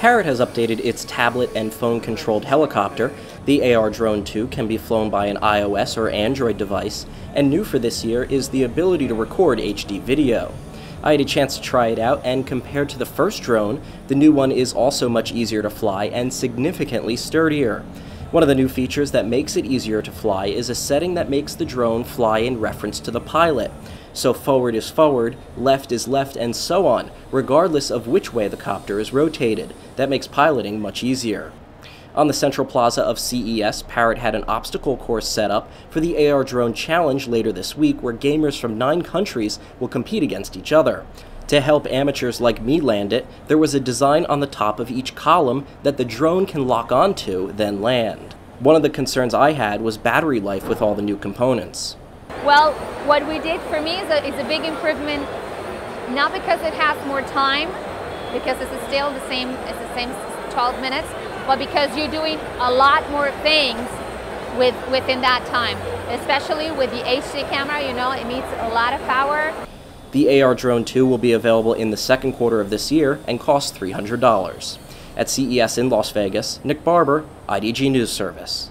Parrot has updated its tablet and phone-controlled helicopter. The AR Drone 2 can be flown by an iOS or Android device, and new for this year is the ability to record HD video. I had a chance to try it out, and compared to the first drone, the new one is also much easier to fly and significantly sturdier. One of the new features that makes it easier to fly is a setting that makes the drone fly in reference to the pilot. So forward is forward, left is left, and so on, regardless of which way the copter is rotated. That makes piloting much easier. On the central plaza of CES, Parrot had an obstacle course set up for the AR Drone Challenge later this week, where gamers from 9 countries will compete against each other. To help amateurs like me land it, there was a design on the top of each column that the drone can lock onto, then land. One of the concerns I had was battery life with all the new components. Well, what we did for me is a big improvement, not because it has more time, because it's still the same 12 minutes, but because you're doing a lot more things within that time, especially with the HD camera. You know, it needs a lot of power. The AR Drone 2 will be available in the second quarter of this year and costs $300. At CES in Las Vegas, Nick Barber, IDG News Service.